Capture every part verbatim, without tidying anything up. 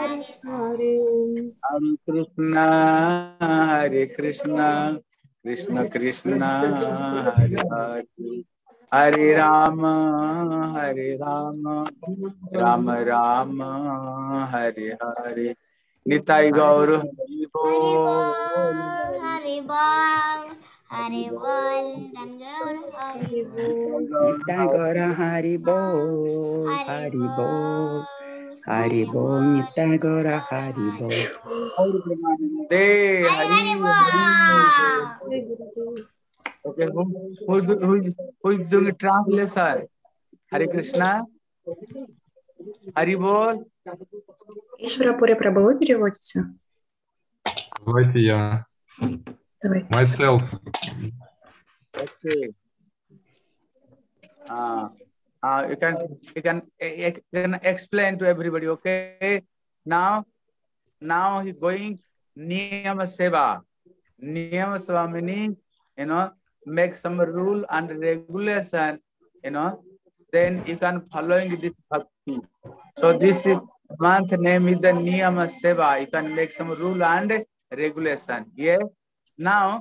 Hare Hare. Hare Krishna, Hare Krishna, Krishna Krishna, Hare Hare, Hare Rama, Hare Rama, Rama Rama, Hare Hare. Nitai Gaur Hari Bol. Hari Bol, Hari Bol, Rangaur Hari Bol. Nitai Gaura Hari Bol, Hari Bol, Hari Bol, Nitai Gaura Hari Bol. Hari Premanande, Hari Hari. Okay, who, who, is, who, is, who is doing translation? Hare Krishna, Hari Bol. Ишварапури Прабху, вы переводите? Давайте я. Давайте. Myself. Okay. Uh, uh, you can you can you can explain to everybody. Okay. Now, now he going Niyama Seva. Niyama Seva meaning, you know, make some rule and regulation. You know, then you can following this bhakti. So this month name is the Niyama Seva. You can make some rule and regulation. Yeah. Now,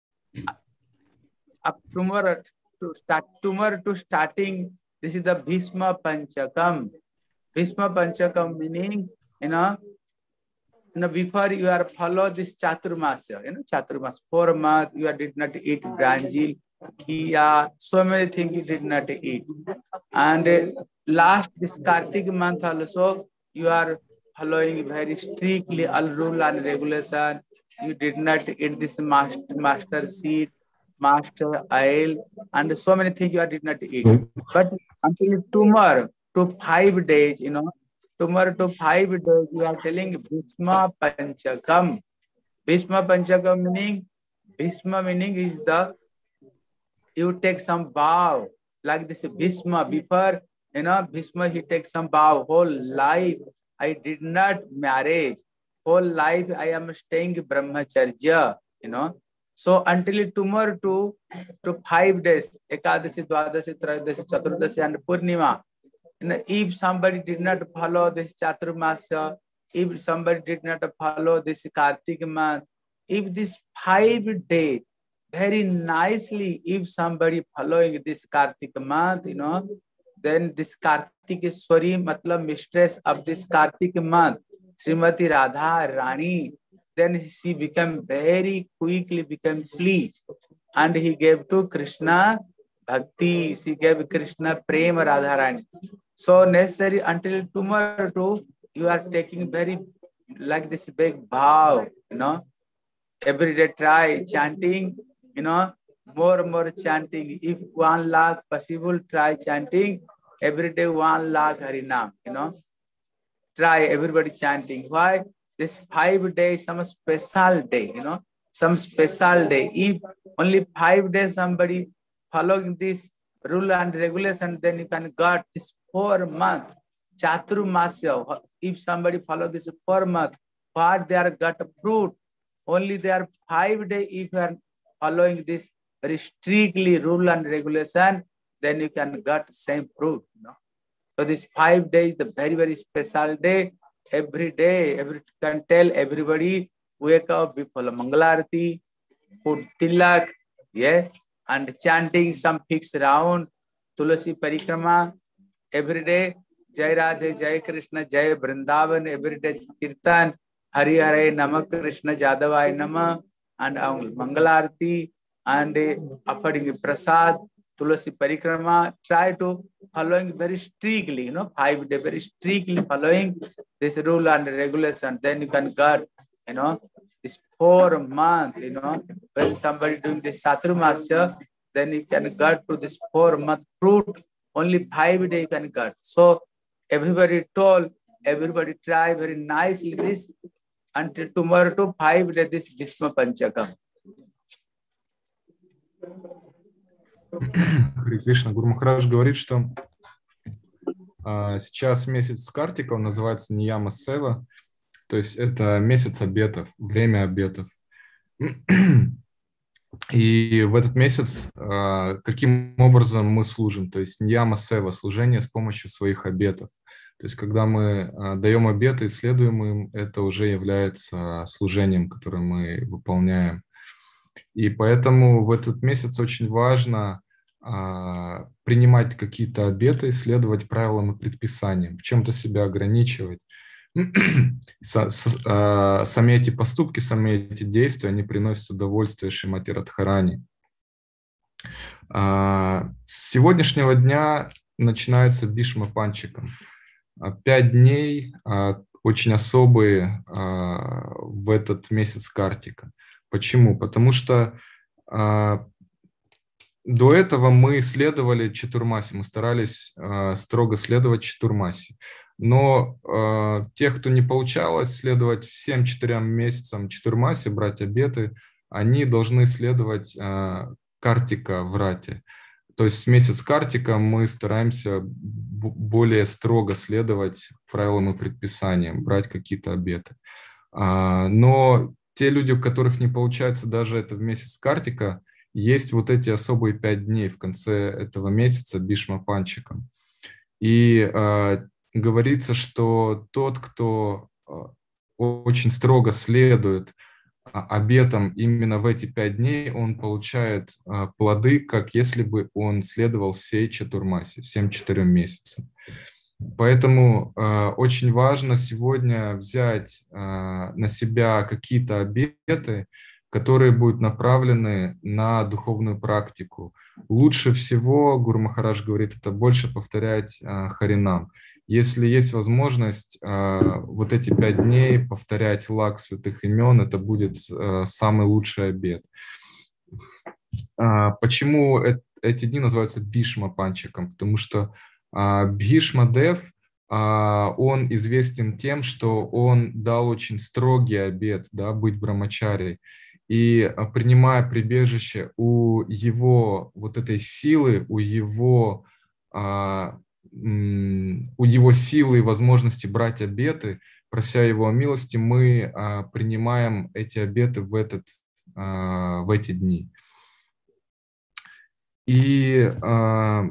up tomorrow to start tomorrow to starting. This is the Bhishma Panchakam. Bhishma Panchakam meaning, you know, you know, before you are follow this Chaturmasya, you know, Chaturmasya, four months you are did not eat branjil, kia, so many things you did not eat. And uh, last this Kartik month also, you are following very strictly all rule and regulation. You did not eat this master, master seed, master oil, and so many things you did not eat. But until tomorrow, to five days, you know, tomorrow to five days, you are telling Bhishma Panchakam. Bhishma Panchakam meaning, Bhishma meaning is the, you take some vow, like this Bhishma, before, you know, Bhishma, he takes some vow, whole life, I did not marriage, whole life I am staying brahmacharya, you know. So until tomorrow to, to five days, Ekadasi, Dwadasi, Trayodasi, Chaturdasi, and Purnima, you know, if somebody did not follow this Chaturmasya, if somebody did not follow this Kartik month, if this five days, very nicely, if somebody following this Kartik month, you know, then this Kartikeshwari, matlab mistress of this Kartik month, Srimati Radha Rani, then she became very quickly became pleased, and he gave to Krishna bhakti. She gave Krishna prema Radharani. So necessary until tomorrow too, you are taking very like this big vow, you know. Every day try chanting, you know, more and more chanting. If one lakh possible, try chanting every day one lakh Harinam, you know. Try everybody chanting. Why? This five days, some special day, you know, some special day. If only five days somebody following this rule and regulation, then you can get this four month Chaturmasya. If somebody follow this four month, what they are got fruit. Only they are five days. If you are following this very strictly rule and regulation, then you can get same fruit. You know? So this five days, the very very special day. Every day, every can tell everybody, wake up before Mangalarati, put tilak, yeah, and chanting some fixed round, Tulasi Parikrama, every day, Jai Radhe, Jai Krishna, Jai Vrindavan, every day Kirtan, Hari Hare, Nama Krishna, Jadavai Nama, and Mangalarati, and offering Prasad, Tulasi Parikrama, try to following very strictly, you know, five day very strictly following this rule and regulation. Then you can get, you know, this four month, you know, when somebody doing this Chaturmasya, then you can get to this four month fruit. Only five day you can get. So everybody told, everybody try very nicely this until tomorrow to five day this Bhishma Panchakam. Харе Кришна. Гуру Махарадж говорит, что а, сейчас месяц Картика, он называется Нияма Сева, то есть это месяц обетов, время обетов. И в этот месяц а, каким образом мы служим, то есть Нияма Сева, служение с помощью своих обетов. То есть, когда мы даем обеты и следуем им, это уже является служением, которое мы выполняем. И поэтому в этот месяц очень важно а, принимать какие-то обеты, следовать правилам и предписаниям, в чем-то себя ограничивать. Сами эти поступки, сами эти действия, они приносят удовольствие Шримати Радхарани. С сегодняшнего дня начинается Бишма Панчакам. Пять дней очень особые в этот месяц Картика. Почему? Потому что до этого мы следовали Чатурмаси, мы старались строго следовать Чатурмаси. Но э, тех, кто не получалось следовать всем четырем месяцам Чатурмаси, брать обеты, они должны следовать э, Картика Врате. То есть в месяц Картика мы стараемся более строго следовать правилам и предписаниям, брать какие-то обеты. А, но те люди, у которых не получается даже это в месяц Картика, есть вот эти особые пять дней в конце этого месяца Бишма Панчакам. И э, говорится, что тот, кто очень строго следует обетам именно в эти пять дней, он получает плоды, как если бы он следовал всей Чатурмаси, всем четырем месяцам. Поэтому очень важно сегодня взять на себя какие-то обеты, которые будут направлены на духовную практику. Лучше всего, Гуру Махарадж говорит, это больше повторять Харинам. Если есть возможность вот эти пять дней повторять лак святых имен, это будет самый лучший обет. Почему эти дни называются Бишма Панчаком? Потому что Бхишма Дев, он известен тем, что он дал очень строгий обет, да, быть брамачари. И принимая прибежище у его вот этой силы, у его, а, у его силы и возможности брать обеты, прося его о милости, мы а, принимаем эти обеты в, этот, а, в эти дни. И а,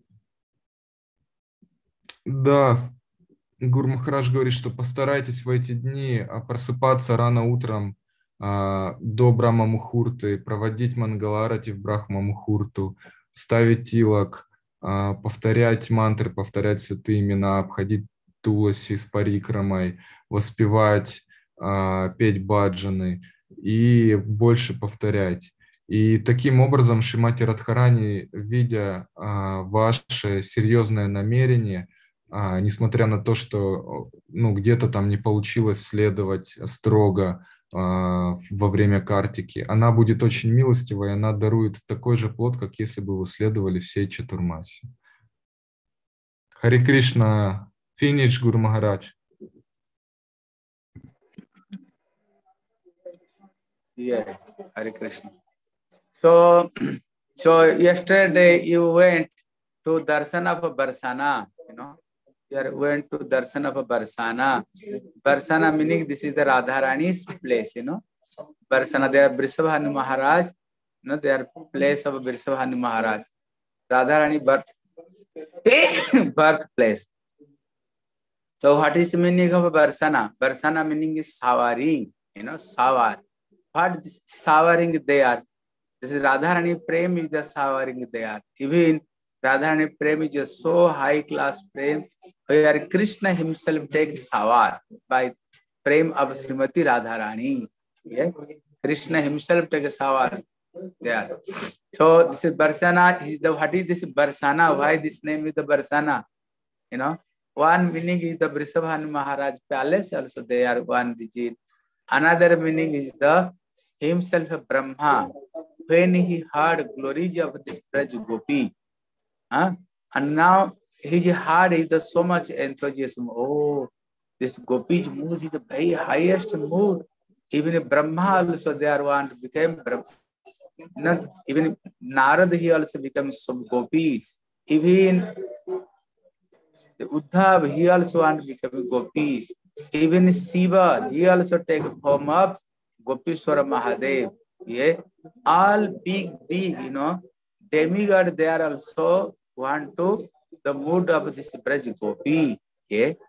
да, Гуру Махарадж говорит, что постарайтесь в эти дни просыпаться рано утром до Брахма Мухурты, проводить Мангаларати в Брахма Мухурту, ставить тилак, повторять мантры, повторять святые имена, обходить Туласи с парикрамой, воспевать, петь баджаны и больше повторять. И таким образом Шримати Радхарани, видя ваше серьезное намерение, несмотря на то, что ну, где-то там не получилось следовать строго во время Картики, она будет очень милостивой, она дарует такой же плод, как если бы вы следовали всей Чатурмаси. Хари Кришна, финиш, Гуру Махарадж. Yeah, Hare Krishna. So, so yesterday you went to darshan of Barsana, you know. You went to darshan of Barsana. Barsana meaning this is the Radharani's place, you know. Barsana, they are Vrishabhanu Maharaj, you know, they are place of Vrishabhanu Maharaj. Radharani birth, birthplace. So what is the meaning of Barsana? Barsana meaning is showering, you know, shower. What is showering they are? This is Radharani Prem is the showering they are. Even Radharani Prem is a so high class Prem where Krishna himself takes shower by Prem of Srimati Radharani. Yeah? Krishna himself takes a shower there. So this is Barsana. Is the, what is this Barsana? Why this name is the Barsana? You know, one meaning is the Vrishabhanu Maharaj palace, also they are one visit. Another meaning is the himself Brahma. When he heard glories of this Braj Gopi, huh? And now his heart is the so much enthusiasm. Oh, this Gopi's mood is the very highest mood. Even Brahma also they are one to become Brahma. Not even Narad he also becomes some Gopi. Even Uddhav he also want to become Gopi. Even Shiva he also take form of Gopishwara Mahadev. Yeah, all big, big, you know, demigod they are also want to the mood of this Braj Gopi. Yeah,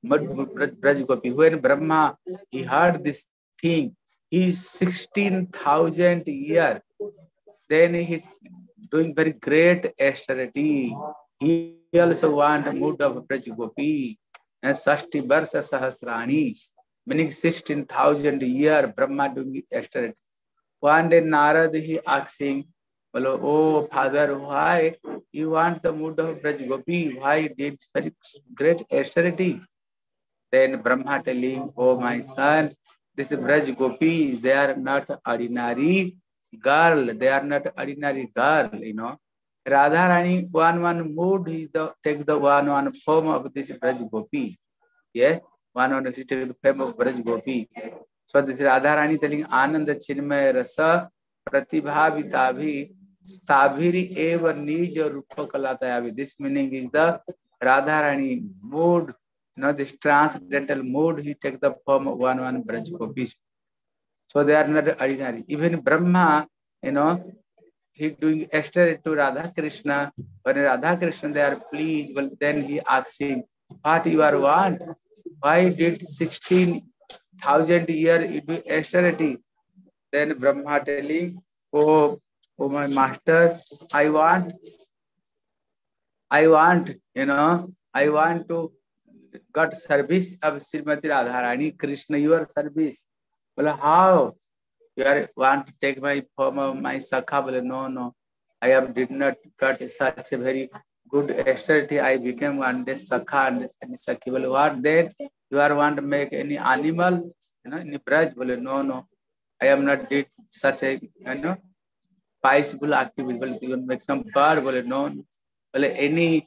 Braj Gopi. When Brahma he heard this thing, he is sixteen thousand year. Then he doing very great austerity. He also want mood of Braj Gopi and Sashti Varsa Sahasrani, meaning sixteen thousand year Brahma doing austerity. One day Narad he asking, well, oh father, why you want the mood of Braj Gopi? Why did very great austerity? Then Brahma telling, oh my son, this Braj Gopis, they are not ordinary girl. They are not ordinary girl, you know. Radharani, one one mood is the take the one one form of this Braj Gopi. Yeah, one one take the form of Braj Gopi. So this Radharani telling Ananda Chinmay Rasa Pratibhavitavi Stabhiri Eva Nija Rupa Kalatayavi. This meaning is the Radharani mood. You know, this transcendental mood, he takes the form of one one Braj Gopis. So they are not ordinary. Even Brahma, you know, he doing austerity to Radha Krishna. When Radha Krishna they are pleased, well, then he asks him, what you are want? Why did sixteen thousand year you do austerity? Then Brahma telling, oh, oh my master, I want, I want, you know, I want to got service of Srimati Radharani, Krishna, your service. Well, how? You are, want to take my form of my Sakha? Well, no, no. I have did not got such a very good austerity. I became one day Sakha and Sakhi. Well, what then? You are want to make any animal, you know, any Braj? Well, no, no. I am not did such a, you know, peaceful activity. Well, you make some bird? Well, no, no. Well, any,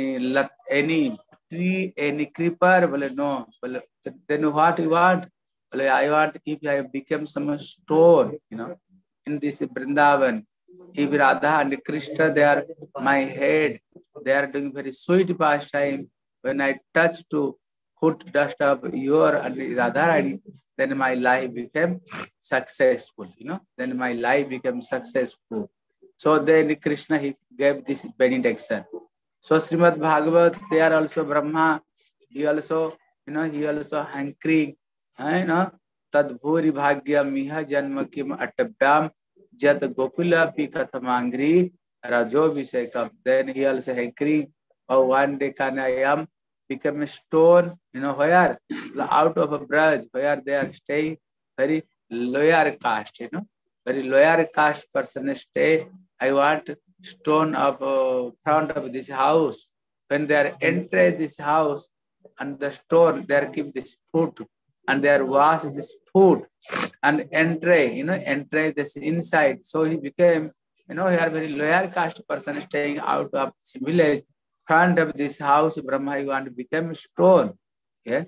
any, tree, any creeper, well, no. Well, then what you want? Well, I want if I become some stone, you know, in this Vrindavan. If Radha and Krishna, they are my head, they are doing very sweet pastime. When I touch to put dust of your and Radharani, then my life became successful, you know, then my life became successful. So then Krishna, he gave this benediction. So Srimad Bhagavat, they are also Brahma, he also, you know, he also hankering, you know, Tadbhuri Bhagya Miha Janma Kim Atabhyam Jat Gokula Pikathamangri Rajo Vishekam. Then he also hankering, oh, one day can I am become a stone, you know, where out of a Braj, where they are staying, very lower caste, you know, very lower caste person stay. I want stone of uh, front of this house. When they are enter this house and the stone, they are keep this food and they are wash this food and enter, you know, enter this inside. So he became, you know, he are very lower caste person staying out of this village. Front of this house, Brahma, he want to become stone. Yeah.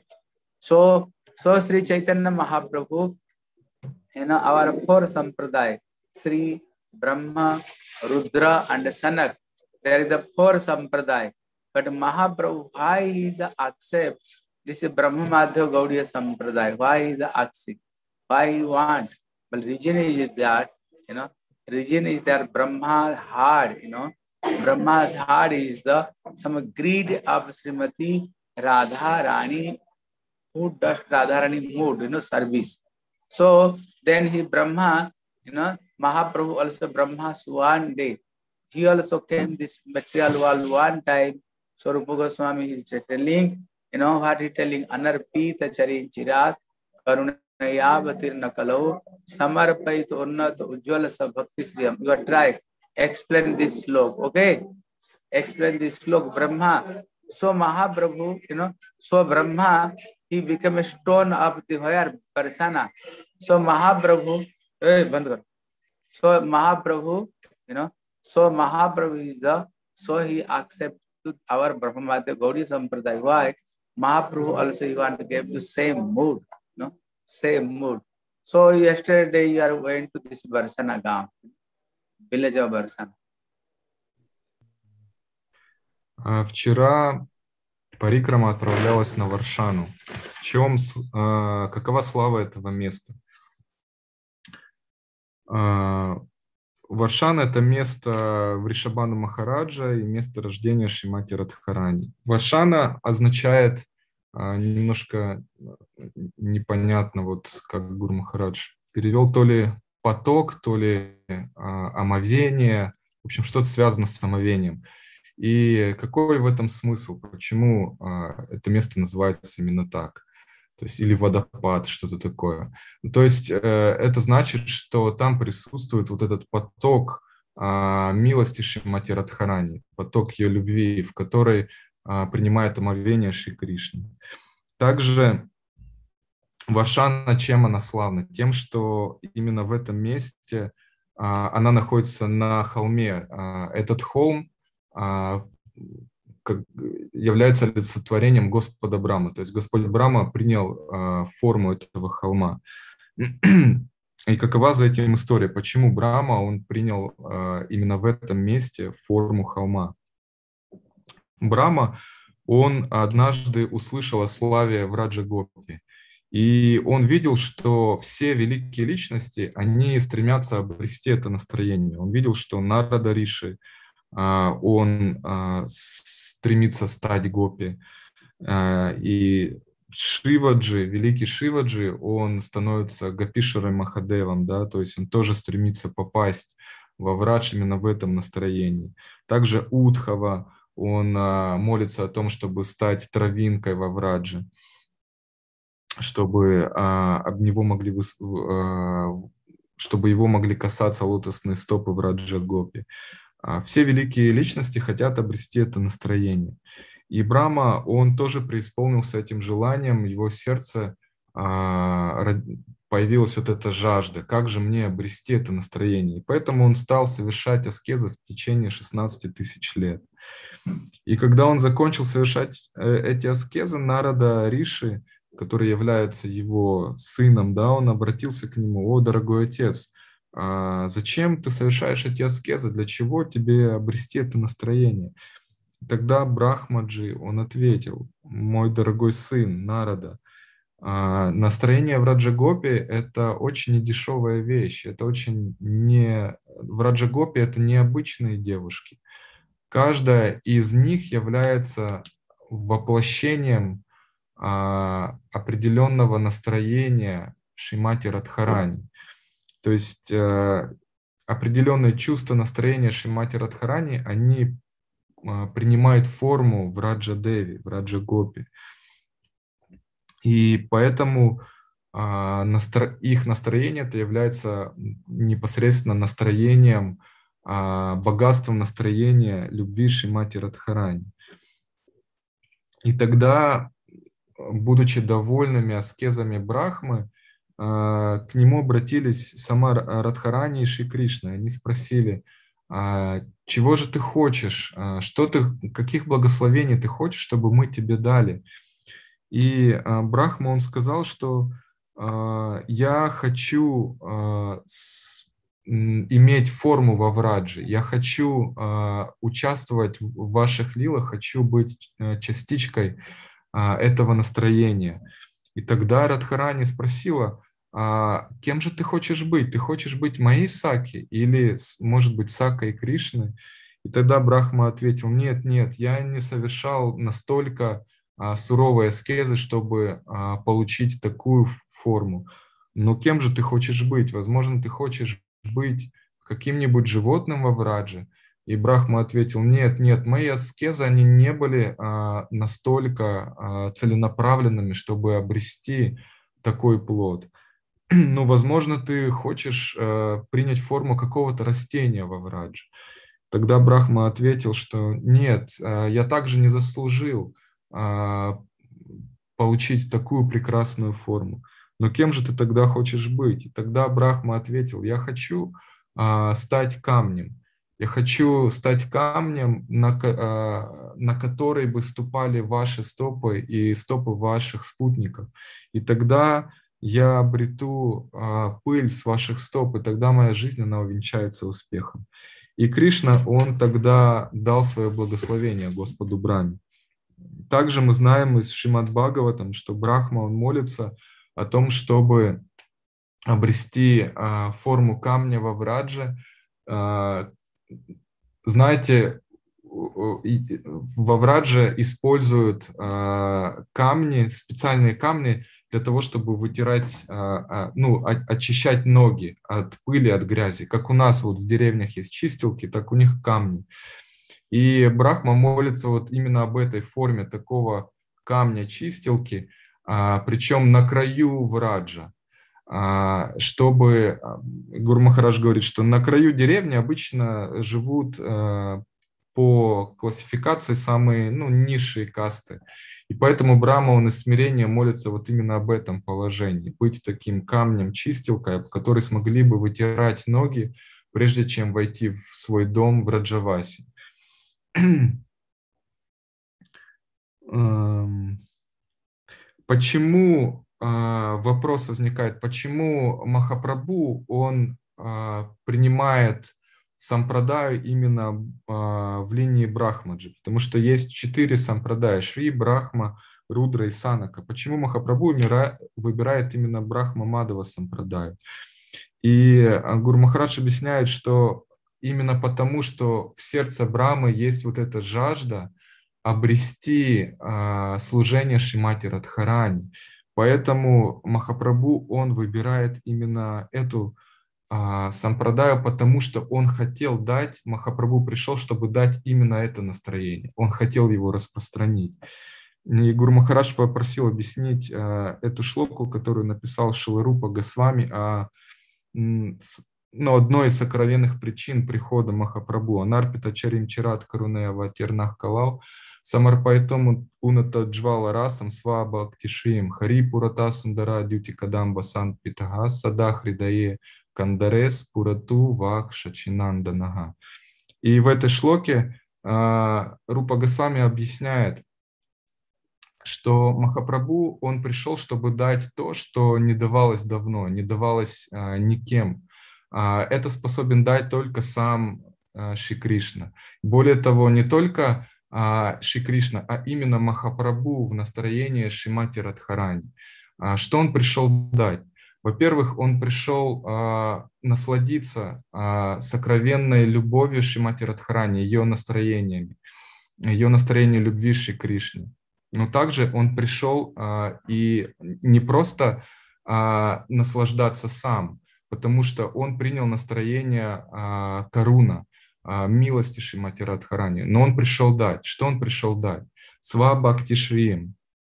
So, so Sri Chaitanya Mahaprabhu, you know, our four sampradaya, Sri Brahma, Rudra and Sanak, there is the four sampradaya. But Mahaprabhu, why he is the accept? This is Brahma Madhya Gaudiya sampradaya. Why he is the accept? Why he want? But reason is that, you know, reason is that Brahma heart, you know, Brahma's heart is the some greed of Srimati Radha Rani, who does Radha Rani mood, you know, service. So then he Brahma, you know, Mahaprabhu also Brahma's one day. He also came this material world one time. So Rupa Goswami is telling, you know what he telling, Anarpita Chari Chirat, Karunayavatir Nakalo, Samarpait Unnat Ujjwala Sabhakti Sriyam. You are trying. Explain this slok, okay? Explain this slok, Brahma. So Mahaprabhu, you know, so Brahma, he became a stone of the higher persona. So Mahaprabhu, hey, bandhar. So Mahaprabhu, you know, so Mahaprabhu is the, so he accepted our Brahma Madhya Gaudiya Sampradaya. Why? Mahaprabhu also he want to give the same mood, you know, same mood. So yesterday you are going to this Barsana Gam. Village of Barsana. Вчера Парикрама отправлялась на Варшану. В чем, какова слава этого места? Варшана – это место Вришабхану Махараджа и место рождения Шримати Радхарани. Варшана означает а, немножко непонятно, вот как Гуру Махарадж перевел, то ли поток, то ли а, омовение, в общем, что-то связано с омовением. И какой в этом смысл? Почему а, это место называется именно так? То есть или водопад, что-то такое. То есть э, это значит, что там присутствует вот этот поток а, милости Шримати Радхарани, поток ее любви, в которой а, принимает омовение Шри Кришны. Также Варшана, чем она славна? Тем, что именно в этом месте а, она находится на холме. А, этот холм а, как, является олицетворением Господа Брахмы. То есть Господь Брахма принял а, форму этого холма. И какова за этим история? Почему Брахма, он принял а, именно в этом месте форму холма? Брахма, он однажды услышал о славе Враджа Гопи. И он видел, что все великие личности, они стремятся обрести это настроение. Он видел, что Нарада Риши, он стремится стать гопи. И Шиваджи, великий Шиваджи, он становится Гопишварой Махадевом, да, то есть он тоже стремится попасть во Врадж именно в этом настроении. Также Удхава, он молится о том, чтобы стать травинкой во Врадже, чтобы а, об него могли, а, чтобы его могли касаться лотосные стопы Враджа Гопи. А, все великие личности хотят обрести это настроение. И Брахма, он тоже преисполнился этим желанием, в его сердце а, появилась вот эта жажда, как же мне обрести это настроение. И поэтому он стал совершать аскезы в течение шестнадцати тысяч лет. И когда он закончил совершать эти аскезы, Нарада Риши, который является его сыном, да, он обратился к нему: «О, дорогой отец, а зачем ты совершаешь эти аскезы? Для чего тебе обрести это настроение?» И тогда Брахмаджи, он ответил: «Мой дорогой сын Нарада, а, настроение Враджа-гопи — это очень недешевая вещь, это очень не... Враджа-гопи — это необычные девушки. Каждая из них является воплощением а, определенного настроения Шримати Радхарани. То есть а, определенные чувства настроения Шримати Радхарани, они а, принимают форму Враджа-деви, Враджа-гопи. И поэтому а, настро... их настроение это является непосредственно настроением, а, богатством настроения любви Шримати Радхарани. И тогда, будучи довольными аскезами Брахмы, а, к нему обратились сама Радхарани и Шри Кришна. Они спросили: а, чего же ты хочешь, а, что ты, каких благословений ты хочешь, чтобы мы тебе дали? И а, Брахма, он сказал, что а, я хочу а, с, м, иметь форму во Врадже, я хочу а, участвовать в ваших лилах, хочу быть частичкой а, этого настроения. И тогда Радхарани спросила: а кем же ты хочешь быть? Ты хочешь быть моей Саки или, может быть, Сакой Кришны? И тогда Брахма ответил: нет, нет, я не совершал настолько а, суровые аскезы, чтобы а, получить такую форму. Но кем же ты хочешь быть? Возможно, ты хочешь быть каким-нибудь животным во Врадже? И Брахма ответил: нет, нет, мои аскезы, они не были а, настолько а, целенаправленными, чтобы обрести такой плод. Ну, возможно, ты хочешь а, принять форму какого-то растения во Врадже. Тогда Брахма ответил, что нет, а, я также не заслужил а, получить такую прекрасную форму. Но кем же ты тогда хочешь быть? И тогда Брахма ответил: я хочу а, стать камнем. Я хочу стать камнем, на, а, на который бы ступали ваши стопы и стопы ваших спутников. И тогда я обрету а, пыль с ваших стоп, и тогда моя жизнь, она увенчается успехом. И Кришна, он тогда дал свое благословение Господу Брахме. Также мы знаем из Шримад Бхагаватам, что Брахма, он молится о том, чтобы обрести а, форму камня во Врадже. А, знаете, во Врадже используют камни, специальные камни для того, чтобы вытирать, ну, очищать ноги от пыли, от грязи. Как у нас вот в деревнях есть чистилки, так у них камни. И Брахма молится вот именно об этой форме такого камня-чистилки, причем на краю Враджа. Чтобы, Гуру Махарадж говорит, что на краю деревни обычно живут по классификации самые, ну, низшие касты. И поэтому Брахма, он из смирения молится вот именно об этом положении. Быть таким камнем-чистилкой, об который смогли бы вытирать ноги, прежде чем войти в свой дом в Раджаваси. Почему, вопрос возникает, почему Махапрабху, он принимает сампрадаю именно в линии Брахмаджи? Потому что есть четыре сампрадая: Шри, Брахма, Рудра и Санака. Почему Махапрабху выбирает именно Брахма Мадава сампрадаю? И Гуру Махарадж объясняет, что именно потому, что в сердце Брахмы есть вот эта жажда обрести а, служение Шримати Радхарани. Поэтому Махапрабху, он выбирает именно эту а, сампрадаю, потому что он хотел дать, Махапрабху пришел, чтобы дать именно это настроение. Он хотел его распространить. И Гуру Махарадж попросил объяснить а, эту шлоку, которую написал Шиларупа Госвами, о ну, одной из сокровенных причин прихода Махапрабху. Анарпита Чарим Чират Карунева Тернах Калау Самарпайтому Уната Джвала Расам Сваба Ктишием Хари Пурата Сундара Дюти Кадамба Сан Питага Сада Хридае Кандарес Пурату Вах Шачинанданага. И в этой шлоке а, Рупа Госвами объясняет, что Махапрабху, он пришел, чтобы дать то, что не давалось давно, не давалось а, никем. А, это способен дать только сам а, Шри Кришна. Более того, не только а, Шри Кришна, а именно Махапрабху в настроении Шримати Радхарани. А, что он пришел дать? Во-первых, он пришел а, насладиться а, сокровенной любовью Шримати Радхарани, ее настроениями, ее настроением любви Шри Кришне. Но также он пришел а, и не просто а, наслаждаться сам, потому что он принял настроение а, каруна, а, милости Шримати Радхарани. Но он пришел дать. Что он пришел дать? Свабхакти Шрием.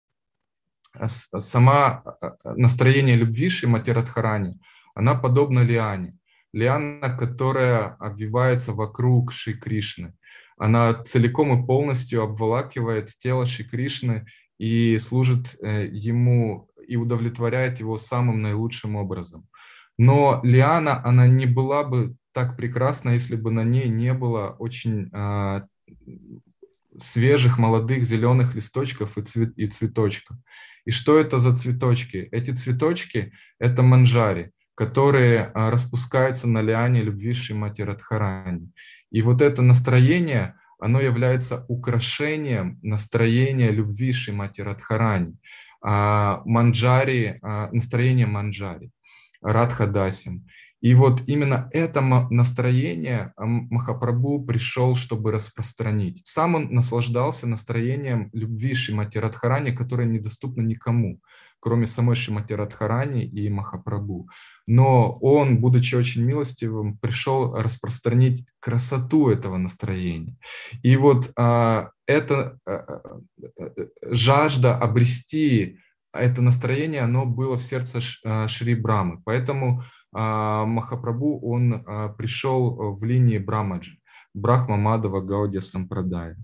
Сама настроение любви Шримати Радхарани, она подобна лиане. Лиана, которая обвивается вокруг Шри Кришны. Она целиком и полностью обволакивает тело Шри Кришны и служит ему и удовлетворяет его самым наилучшим образом. Но лиана, она не была бы так прекрасна, если бы на ней не было очень а, свежих, молодых, зеленых листочков и, цвет, и цветочков. И что это за цветочки? Эти цветочки – это манджари, которые а, распускаются на лиане любви Шримати Радхарани. И вот это настроение, оно является украшением настроения любви Шримати Радхарани. А, манджари, а, настроение манджари, Радхадасим. И вот именно это настроение Махапрабху пришел, чтобы распространить. Сам он наслаждался настроением любви Шримати Радхарани, которое недоступно никому, кроме самой Шримати Радхарани и Махапрабху. Но он, будучи очень милостивым, пришел распространить красоту этого настроения. И вот а, эта а, жажда обрести это настроение, оно было в сердце Шри Брахмы. Поэтому а, Махапрабху, он а, пришел в линии Брахмаджи, Брахма Мадава Гаудия Сампрадая.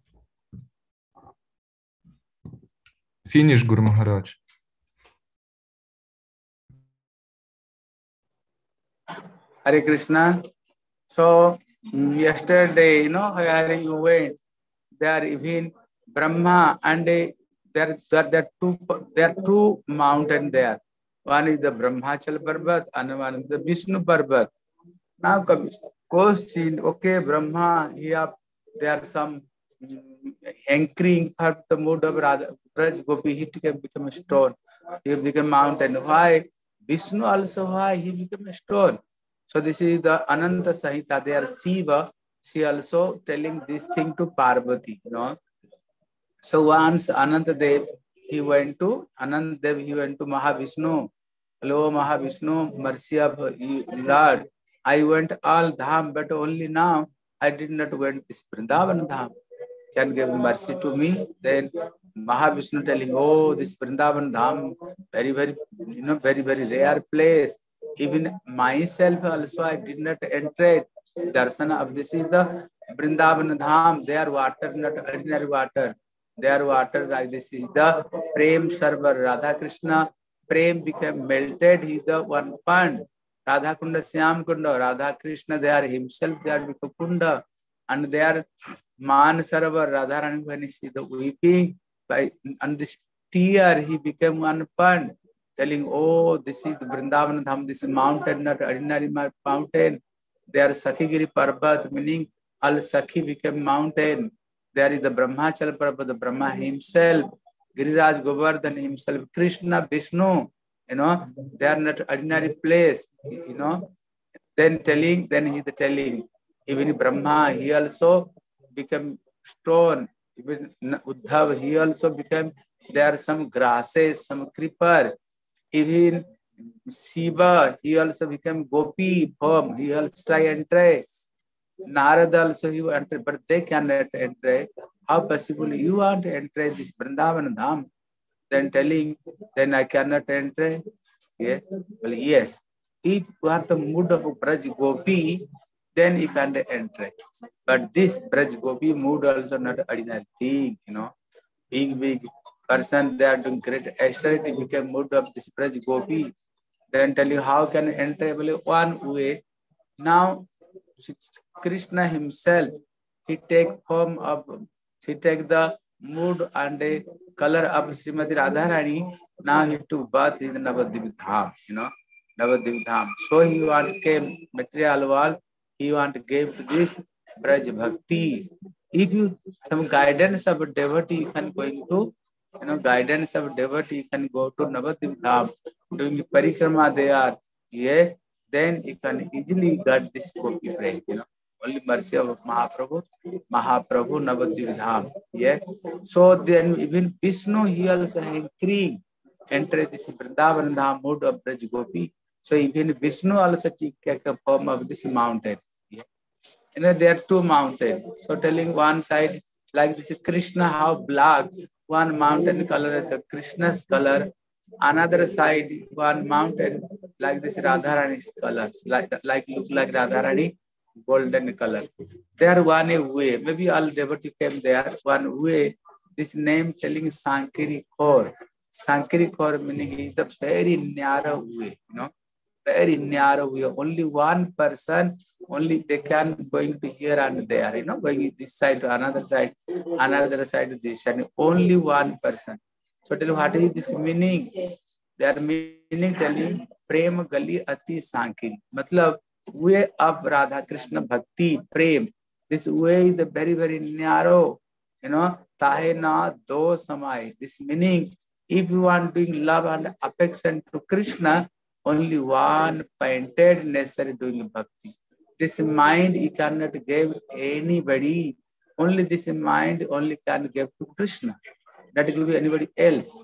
Финиш, Гуру Махарадж. Hare Krishna. So yesterday, you know, where you went, there even Brahma and there, there, there two there are two mountains there. One is the Brahmachal Parvat and one is the Vishnu Parvat. Now question, okay, Brahma, here there are some hankering for the mood of Radha Braj Gopi, he can become a stone. He become mountain. Why? Vishnu also, why he become a stone? So this is the Ananta Sahita. They are Shiva. she also telling this thing to Parvati, you know. So once Anantadev, he went to Anantadev, he went to Mahavishnu. Hello, Mahavishnu, mercy of you, Lord. I went all dham, but only now I did not went this Vrindavan dham. Can give mercy to me? Then Mahavishnu telling, oh, this Vrindavan dham, very, very, you know, very, very rare place. Even myself also, I did not enter darsana of this is the Vrindavan dham. They are water, not ordinary water. They are water like this is the Prem server. Radha Krishna Prem became melted. He the one pond. Radha Kunda, Syam Kunda, Radha Krishna, they are himself, they are become Kunda. And they are Man Sarava, Radharani, when he see the weeping, by and this tear, he became one pond, telling, oh, this is the Vrindavan Dham, this is mountain, not ordinary mountain. They are Sakhigiri Parbat, meaning Al Sakhi became mountain. There is the Brahmachal Parbat, the Brahma himself, Giriraj Govardhan himself, Krishna, Vishnu, you know, they are not ordinary place, you know. Then telling, then he the telling, even Brahma, he also became stone. Even Uddhav, he also became, there are some grasses, some creeper. Even Shiva, he also became Gopi, form. He also try and try. Narada also he entered, but they cannot enter. How possible you want to enter this Vrindavan Dham? Then telling, then I cannot enter. Yeah. Well, yes. If you have the mood of Braj Gopi, then you can enter. But this Braj Gopi mood also not ordinary thing, you know. Big, big person, they are doing great austerity, became mood of this Braj Gopi. Then tell you how can enter one way. Now, Krishna himself, he take form of, he take the mood and a color of Srimati Radharani. Now he took birth in the Navadvip Dham, you know, Navadvip Dham. So he want came material world, he want to give to this Braj Bhakti. If you some guidance of a devotee, you can going to, you know, guidance of a devotee, you can go to Navadvip Dham, doing parikrama there, yeah, then you can easily get this Gopi praise, you know. Only mercy of Mahaprabhu, Mahaprabhu Navadvip Dham. Yeah. So then even Vishnu, he also agreeing, enter this Vrindavan Dham mood of Braj Gopi. So even Vishnu also take the form of this mountain. Yeah. You know, there are two mountains. So telling one side, like this is Krishna, how black, one mountain color is the Krishna's color. Another side, one mountain, like this Radharani's colors, like, like look like Radharani. Golden color. There one way, maybe all devotee came there, one way, this name telling Sankiri Kaur. Sankiri Kaur meaning is the very narrow way, you know, very narrow way. Only one person, only they can going to here and there, you know, going this side to another side, another side to this side, only one person. So tell you what is this meaning? They are meaning telling Prem Gali Ati Sankiri. Matlab, way of Radha Krishna Bhakti, Prem. This way is very, very narrow. You know, Tahe na do samai. This meaning, if you want doing love and affection to Krishna, only one pointed necessary doing bhakti. This mind you cannot give anybody. Only this mind only can give to Krishna. Not give anybody else.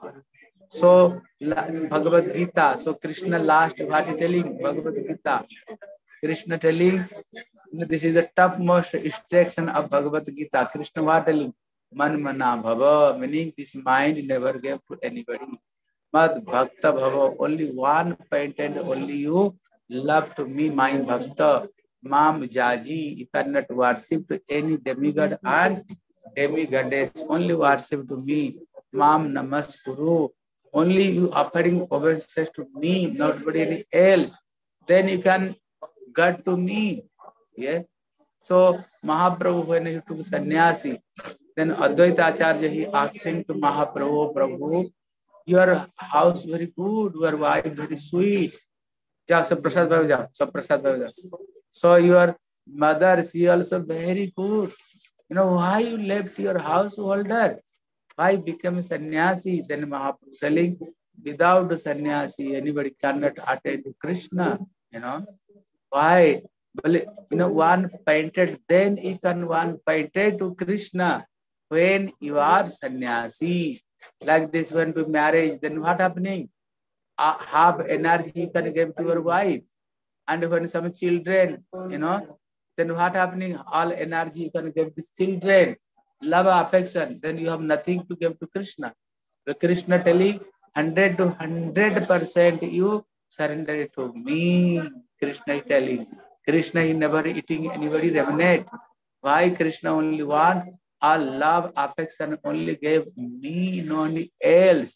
So Bhagavad Gita. So Krishna last what he telling Bhagavad Gita. Krishna telling, this is the topmost instruction of Bhagavad Gita. Krishna was telling, Man mana bhava, meaning this mind never gave to anybody. Mad bhakta bhava, only one painted, only you love to me, my bhakta. Mam jaji, you cannot worship to any demigod and demigoddess, only worship to me. Mam namaskuru, only you offering obeisance to me, nobody else. Then you can God to me. Yeah. So Mahaprabhu, when he took sannyasi, then Advaita Acharya, he asking to Mahaprabhu, Prabhu, your house very good, your wife very sweet. So prasad bhai ja, so prasad bhai ja. So your mother, she also very good. You know, why you left your householder? Why become sannyasi? Then Mahaprabhu telling, without sannyasi, anybody cannot attain to Krishna. You know. Why? Well, you know, one pointed, then you can one pointed to Krishna when you are sannyasi. Like this, when to marriage, then what happening? Uh, have energy you can give to your wife. And when some children, you know, then what happening? All energy you can give to children, love, affection. Then you have nothing to give to Krishna. The Krishna telling hundred to hundred percent you surrender it to me. Krishna is telling. Krishna is never eating anybody revenant. Why Krishna only one? All love, affection only gave me, no only else.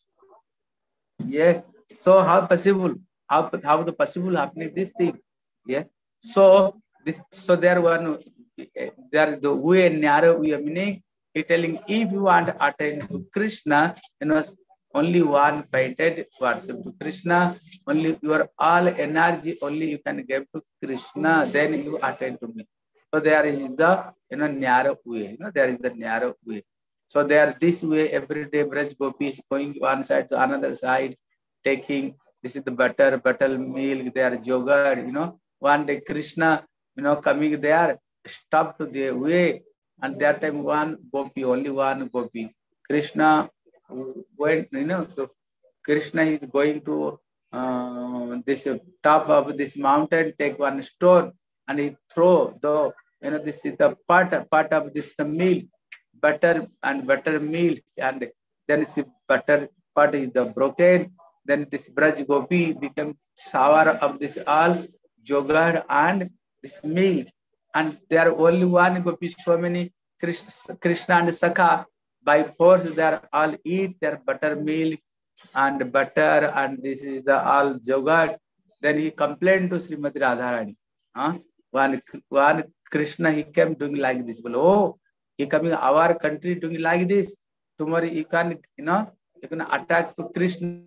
Yeah. So how possible? How how the possible happening this thing? Yeah. So this so there one there the way narrow way meaning he telling if you want to attain to Krishna, you know only one pointed worship to Krishna, only your all energy only you can give to Krishna, then you attain to me. So there is the you know narrow way, you know there is the narrow way. So there this way every day Braj Gopi is going one side to another side, taking this is the butter, butter milk, they are yogurt, you know. One day Krishna, you know, coming there, stopped the way, and that time one Gopi, only one Gopi. Krishna went, you know, so Krishna is going to uh, this top of this mountain, take one stone, and he throw the, you know, this is the part, part of this the milk, butter and butter milk, and then this butter part is the broken. Then this Braj Gopi become sour of this all yogurt and this milk. And there are only one Gopi, so many Krishna, Krishna and Sakha. By force, they are all eat their buttermilk and butter, and this is the all yogurt. Then he complained to Srimati Radharani. Huh? One, one Krishna, he came doing like this. Well, oh, he coming our country doing like this. Tomorrow you can, you know, you can attack to Krishna.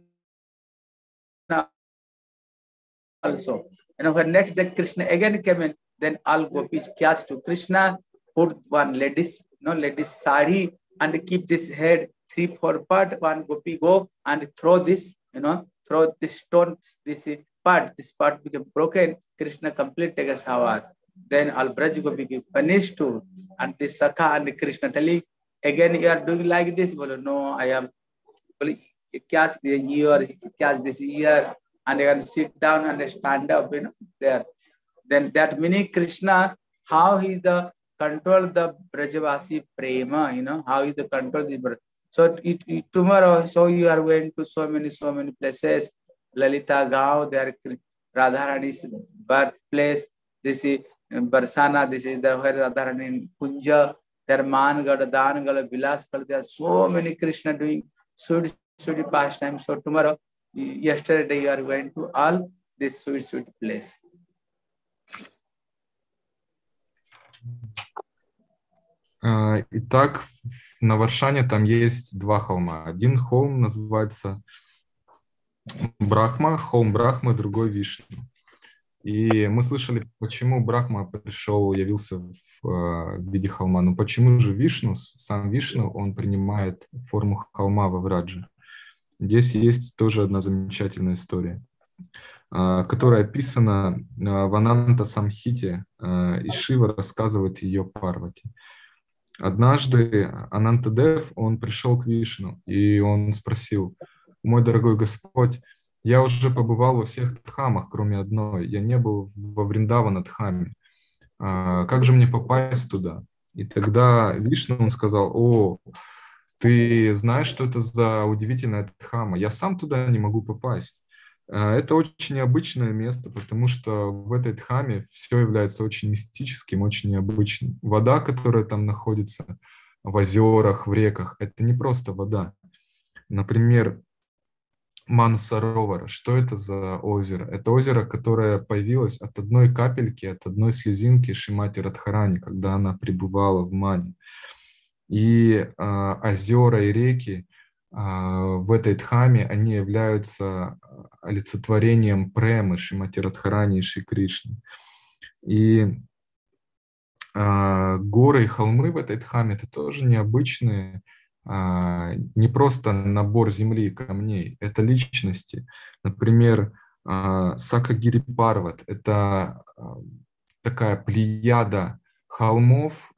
Also, you know, when next day Krishna again came in, then all gopis catch to Krishna, put one ladies, you know, ladies sari, and keep this head three, four part. One gopi go and throw this, you know, throw this stone, this part, this part became broken. Krishna complete take a shower. Then all Braj Gopi get punished too, and this Sakha and Krishna telling again you are doing like this. Well, no, I am. Well, catch the ear, catch this ear. And you can sit down and stand up, you know, there. Then that meaning Krishna, how he the control the Brajavasi prema, you know, how he the control the. So it, it, tomorrow, so you are going to so many, so many places. Lalita Gaon, there Radharani's birthplace. This is Barsana, this is the where Radharani in Kunja. There Mangad, Dangala, Vilaskal. There are so many Krishna doing sweet, sweet pastime. So tomorrow. Yesterday you are going to all this sweet, sweet place. Итак, на Варшане там есть два холма. Один холм называется Брахма, холм Брахмы, другой Вишну. И мы слышали, почему Брахма пришел, явился в виде холма. Но почему же Вишну, сам Вишну, он принимает форму холма во Врадже? Здесь есть тоже одна замечательная история, которая описана в Ананта Самхите, и Шива рассказывает ее Парвати. Однажды Анантадев, он пришел к Вишну, и он спросил: «Мой дорогой Господь, я уже побывал во всех дхамах, кроме одной. Я не был во Вриндавана-дхаме. Как же мне попасть туда?» И тогда Вишну, он сказал: «О, ты знаешь, что это за удивительная дхама? Я сам туда не могу попасть. Это очень необычное место, потому что в этой дхаме все является очень мистическим, очень необычным. Вода, которая там находится в озерах, в реках, это не просто вода. Например, Манасаровара. Что это за озеро? Это озеро, которое появилось от одной капельки, от одной слезинки Шримати Радхарани, когда она пребывала в Мане. И э, озера и реки э, в этой дхаме, они являются олицетворением премы Шримати Радхарани и Шри Кришны. И э, горы и холмы в этой дхаме — это тоже необычные, э, не просто набор земли и камней, это личности. Например, э, Сакагири Парват — это э, такая плеяда холмов,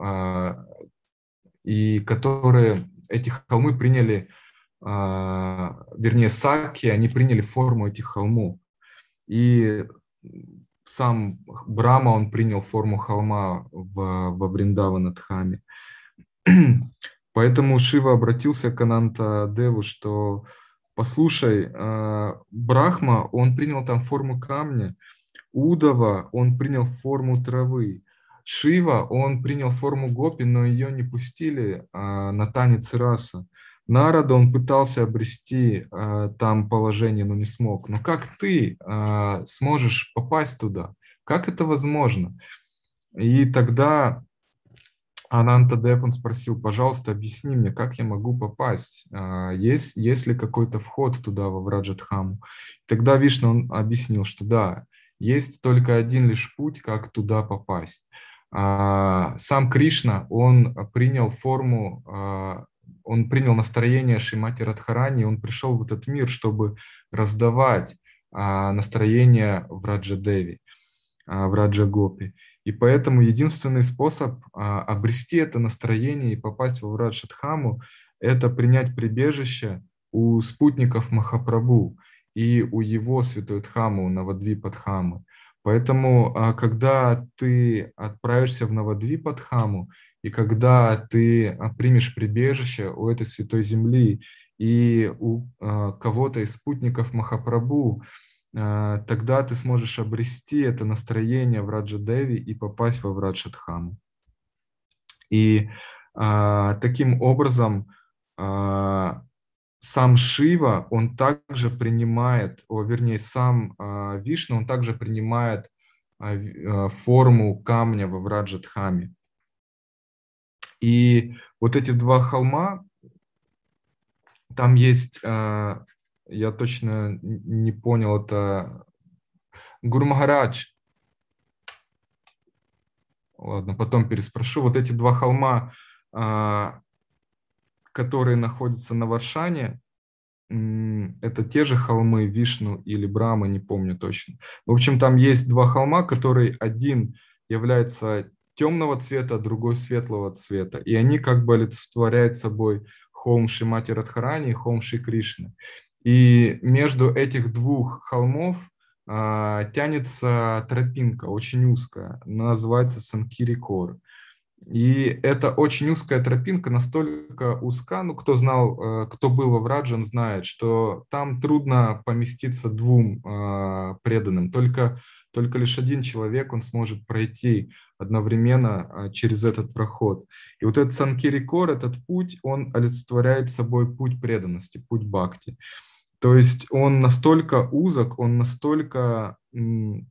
и которые, эти холмы приняли, вернее, саки, они приняли форму этих холмов. И сам Брахма, он принял форму холма в, во Вриндаванадхаме. Поэтому Шива обратился к Ананта-деву, что послушай, Брахма, он принял там форму камня, Удава, он принял форму травы, Шива, он принял форму гопи, но ее не пустили на танец раса. Нарада, он пытался обрести э, там положение, но не смог. Но как ты э, сможешь попасть туда? Как это возможно? И тогда Анантадев, он спросил, пожалуйста, объясни мне, как я могу попасть? Э, есть, есть ли какой-то вход туда, во Враджадхаму? Тогда Вишну, он объяснил, что да, есть только один лишь путь, как туда попасть. Э, сам Кришна, он принял форму... Э, Он принял настроение Шримати Радхарани, он пришел в этот мир, чтобы раздавать а, настроение в Раджа-деви, а, в Раджа-гопи. И поэтому единственный способ а, обрести это настроение и попасть в Враджадхаму – это принять прибежище у спутников Махапрабху и у его святой Дхамы, у Навадвипадхамы. Поэтому, а, когда ты отправишься в Навадвипадхаму, и когда ты примешь прибежище у этой святой земли и у э, кого-то из спутников Махапрабху, э, тогда ты сможешь обрести это настроение в Раджа-деви и попасть во Враджадхаму. И э, таким образом э, сам Шива, он также принимает, о, вернее, сам э, Вишну, он также принимает э, форму камня во Враджадхаме. И вот эти два холма, там есть, я точно не понял, это Гуру Махарадж. Ладно, потом переспрошу. Вот эти два холма, которые находятся на Варшане, это те же холмы Вишну или Брамы, не помню точно. В общем, там есть два холма, которые один является темного цвета, другой светлого цвета. И они как бы олицетворяют собой холм Шримати Радхарани и холм Шри Кришны. И между этих двух холмов а, тянется тропинка, очень узкая, она называется Санкири-кор. И эта очень узкая тропинка, настолько узка, ну, кто знал, кто был во Врадже, он знает, что там трудно поместиться двум э, преданным. Только, только лишь один человек, он сможет пройти одновременно э, через этот проход. И вот этот Санкири-кор, этот путь, он олицетворяет собой путь преданности, путь бхакти. То есть он настолько узок, он настолько... М,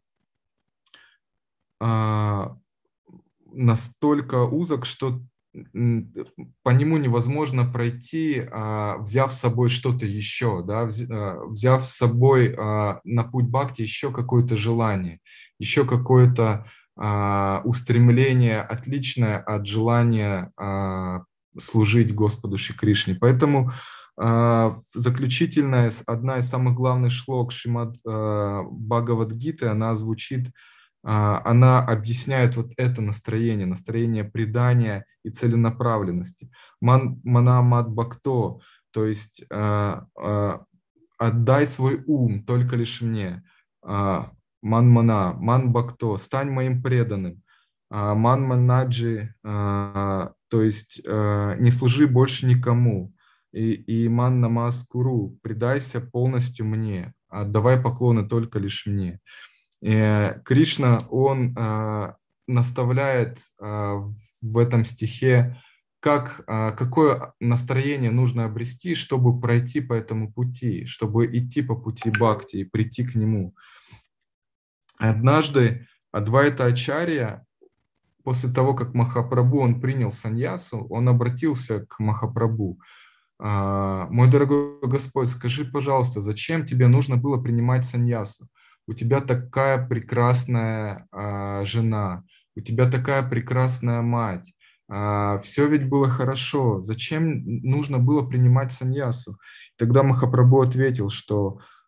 э, настолько узок, что по нему невозможно пройти, взяв с собой что-то еще, да, взяв с собой на путь бхакти еще какое-то желание, еще какое-то устремление, отличное от желания служить Господу Шри Кришне. Поэтому заключительная, одна из самых главных шлок Шримад Бхагавад-гиты, она звучит: она объясняет вот это настроение, настроение предания и целенаправленности. Ман, мана мат бхакто, то есть э, э, отдай свой ум только лишь мне. Э, ман мана, ман бхакто, стань моим преданным. Э, ман манаджи, э, то есть э, не служи больше никому. И, и ман намаскуру, предайся полностью мне, отдавай поклоны только лишь мне. Кришна, он э, наставляет э, в этом стихе, как, э, какое настроение нужно обрести, чтобы пройти по этому пути, чтобы идти по пути бхакти и прийти к нему. Однажды Адвайта Ачарья, после того, как Махапрабху он принял саньясу, он обратился к Махапрабху: «Мой дорогой Господь, скажи, пожалуйста, зачем тебе нужно было принимать саньясу? У тебя такая прекрасная а, жена, у тебя такая прекрасная мать, а, все ведь было хорошо, зачем нужно было принимать саньясу?» Тогда Махапрабху ответил, что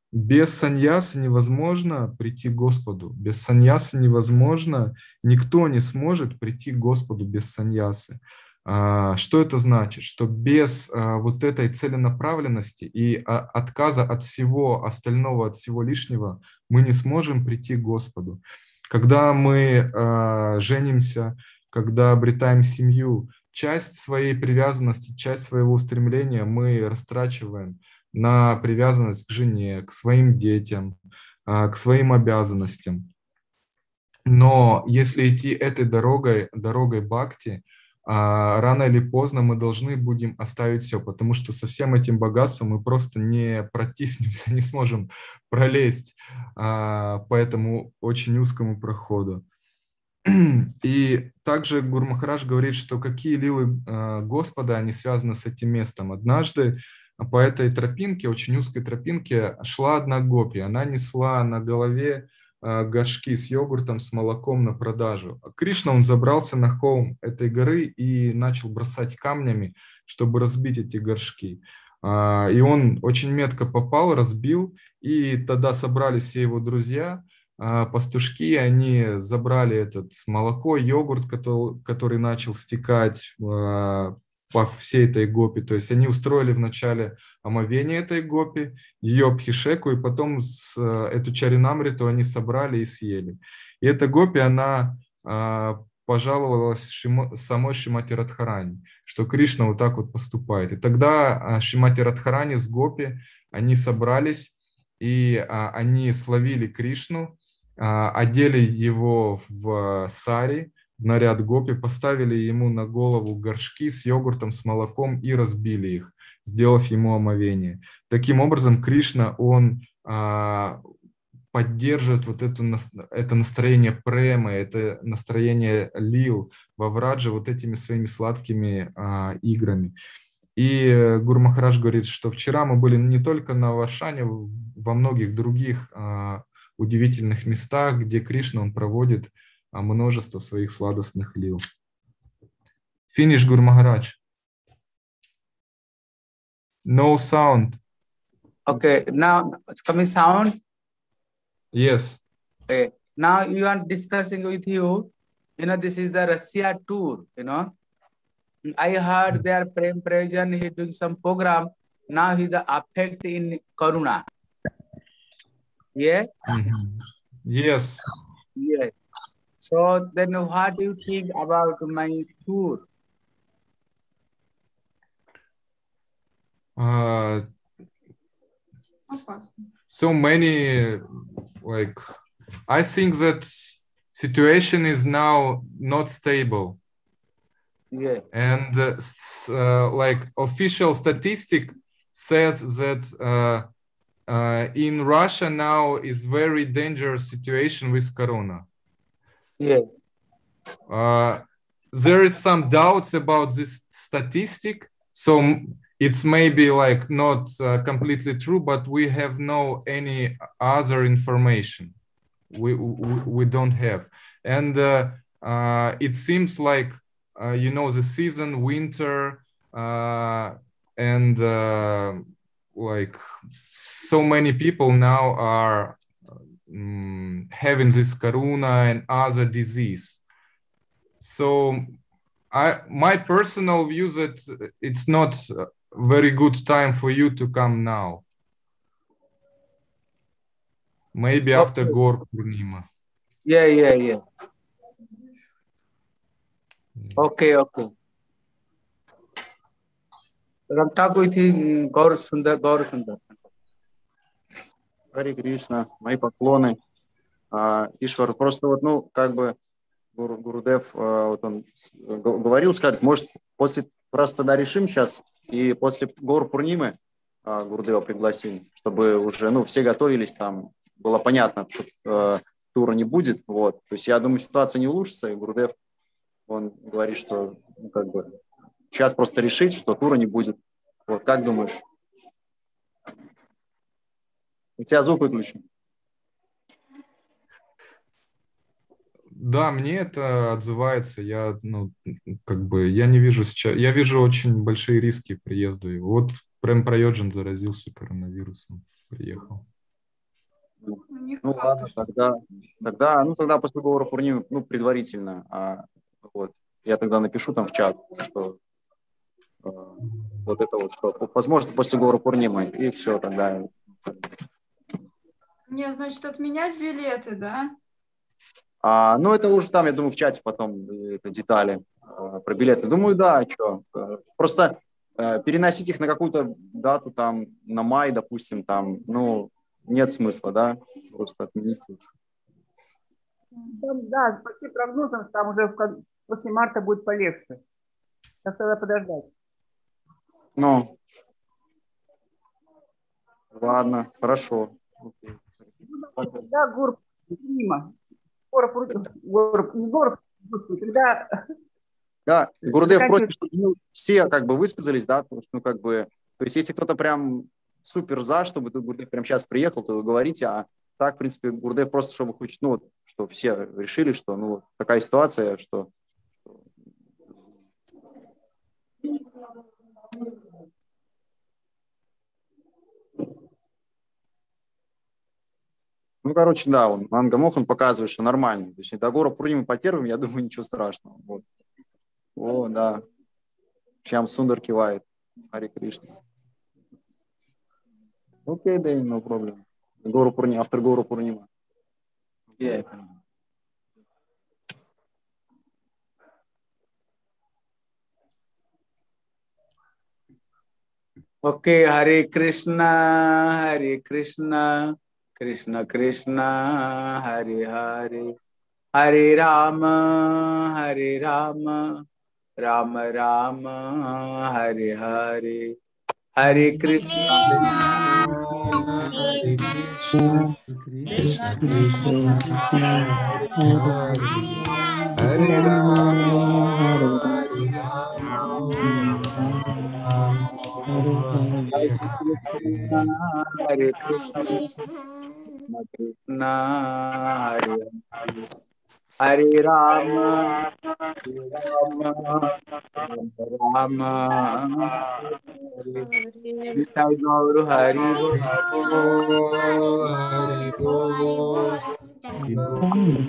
Без саньясы невозможно прийти к Господу. Без саньясы невозможно, никто не сможет прийти к Господу без саньясы. А, Что это значит? Что без а, вот этой целенаправленности и а, отказа от всего остального, от всего лишнего, мы не сможем прийти к Господу. Когда мы а, женимся, когда обретаем семью, часть своей привязанности, часть своего устремления мы растрачиваем на привязанность к жене, к своим детям, а, к своим обязанностям. Но если идти этой дорогой, дорогой бхакти, а, рано или поздно мы должны будем оставить все, потому что со всем этим богатством мы просто не протиснемся, не сможем пролезть а, по этому очень узкому проходу. И также Гуру Махарадж говорит, что какие лилы а, Господа, они связаны с этим местом. Однажды по этой тропинке, очень узкой тропинке, шла одна гопи. Она несла на голове а, горшки с йогуртом, с молоком на продажу. А Кришна, он забрался на холм этой горы и начал бросать камнями, чтобы разбить эти горшки. А, И он очень метко попал, разбил, и тогда собрались все его друзья, а, пастушки, они забрали этот молоко, йогурт, который, который начал стекать а, по всей этой гопи. То есть они устроили вначале омовение этой гопи, ее абхишеку, и потом с, э, эту чаринамриту они собрали и съели. И эта гопи, она а, пожаловалась Шимо, самой Шримати Радхарани, что Кришна вот так вот поступает. И тогда а, Шримати Радхарани с гопи, они собрались, и а, они славили Кришну, а, одели его в сари, в наряд гопи, поставили ему на голову горшки с йогуртом, с молоком и разбили их, сделав ему омовение. Таким образом, Кришна, он а, поддерживает вот эту, это настроение премы, это настроение лил во Враджа вот этими своими сладкими а, играми. И Гуру Махарадж говорит, что вчера мы были не только на Варшане, во многих других а, удивительных местах, где Кришна, он проводит множество своих сладостных лил. Finish, Guru Maharaj. No sound. Okay, now it's coming sound. Yes. Okay, now you are discussing with you, you know, this is the Russia tour, you know. I heard there Prem Prayojan, he doing some program. Now he's the affect in Karuna. Yeah? Mm-hmm. Yes. Yes. So then what do you think about my tour? Uh, so many, like, I think that situation is now not stable. Yeah. And uh, uh, like official statistic says that uh, uh, in Russia now is very dangerous situation with Corona. Yeah. Uh, there is some doubts about this statistic, so it's maybe like not uh, completely true, but we have no any other information. We we, we don't have, and uh, uh, it seems like uh, you know the season, winter, uh, and uh, like so many people now are um, having this corona and other disease. So I, my personal view that it's not a very good time for you to come now. Maybe okay. After Gaur Purnima. Yeah, yeah, yeah. Okay, okay. Ramtaku iti Gaur Sundar, Gaur Sundar. Хари Кришна, мои поклоны. А, Ишвар, просто вот, ну, как бы Гуру, Гурудев, вот он говорил, сказать, может, после, просто тогда решим сейчас, и после Гаур Пурнимы Гурудева пригласим, чтобы уже, ну, все готовились, там, было понятно, что э, тура не будет, вот. То есть я думаю, ситуация не улучшится, и Гурудев, он говорит, что, ну, как бы, сейчас просто решить, что тура не будет. Вот, как думаешь? У тебя звук выключен. Да, мне это отзывается. Я, ну, как бы, я не вижу сейчас, я вижу очень большие риски приезда его. Вот Прем Праyojan заразился коронавирусом, приехал. Ну ладно, тогда, тогда, ну тогда после Гаура Пурнимы, ну предварительно, а, вот, я тогда напишу там в чат, что э, вот это вот, что возможно после Гаура Пурнимы, и все тогда. Мне, значит, отменять билеты, да? А, ну это уже там, я думаю, в чате потом э, это детали э, про билеты. Думаю, да, что, э, просто э, переносить их на какую-то дату там, на май, допустим, там, ну нет смысла, да, просто отменить их. Там, да, по всем прогнозам, там уже в кон- после марта будет полегче. Так тогда подождать. Ну, ладно, хорошо. Окей. Тогда Гаура Пурнима. Гаура Пур- Гаура- не Гаура, господи, тогда Да, Гурудев заканчивать. просит, чтобы ну, все как бы высказались, да, потому что, ну, как бы, то есть, если кто-то прям супер за, чтобы тут Гурудев прямо сейчас приехал, то вы говорите, а так, в принципе, Гурудев просто, чтобы хочет, ну, вот, что все решили, что, ну, вот такая ситуация, что... Ну, короче, да, он, Ангамох, он показывает, что нормально. То есть, до Гора Пурнимы по терминам, я думаю, ничего страшного. Вот. О, да. Шьям Сундар кивает. Хари Кришна. Окей, да, no problem. Гора Пурнима, автор Гора Пурнима. Yeah. Okay, Hare Krishna, Hare Krishna, Krishna Krishna, Hare Hare, Hare Rama, Hare Rama, Rama Rama, Hare Hare, Hare Krishna, Krishna, Krishna, Krishna Krishna, Hare Hare Rama, Rama, Hare Hare Rama, Krishna, Hare Krishna, Krishna Hare Hare, Hare Rama, Hare Rama, Rama Rama, Hare Nitai Gauru Hari Bo, Hare Bol, Hare Bol,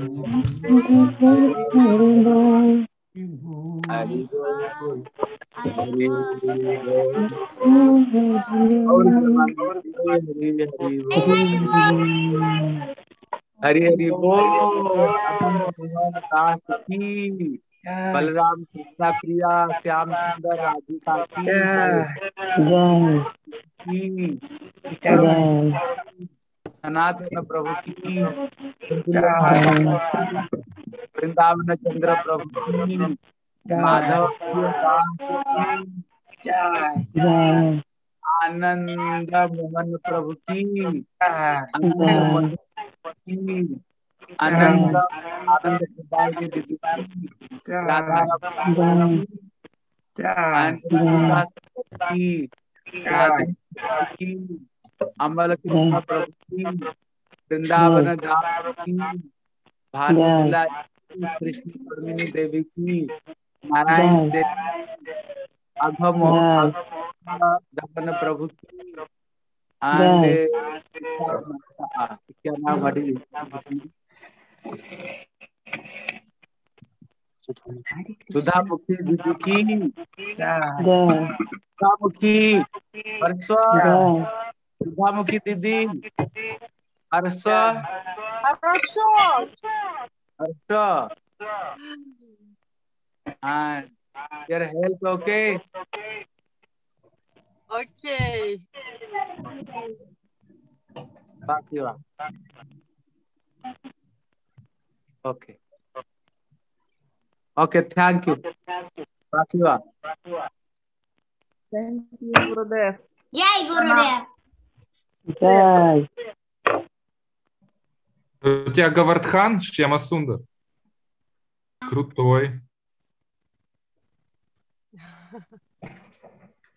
Hari Bo, Hari Bo, Gauru Pramanandi, Hari Hari Bo, Hari Hari Bo, Aman Mohan Das Ki, Balram Krishna Priya, Shyam Sundar Radhika Ki, Jai, की Jai, सनातन प्रभु की कुंजल माता Jai, वृंदावन चंद्र प्रभु की माधव प्रिय दास की Jai, Jai, Anand मोहन प्रभु की Jai, आनंद Jai, मधुर की आनंद आनंद प्रदायिनी दीदी की राधा Jai, रानी की Jai, आनंद की राधे की अमल कृष्ण प्रभु की वृंदावन दास की भानुत लाल की, कृष्ण कर्मिनी देवी की नारायण देव अघम दमन प्रभु की and क्या नाम हरी सुधा मुखी दीदी की सुधा मुखी हर्षा सुधा मुखी दीदी हर्षा Хорошо. Harsha and your help okay Окей. Spasiba. Okay. Okay, thank you. Spasiba. Thank you, Гурудев. Jai Gurudev. Jai. У тебя Гавардхан, Шьяма Сундар? Крутой.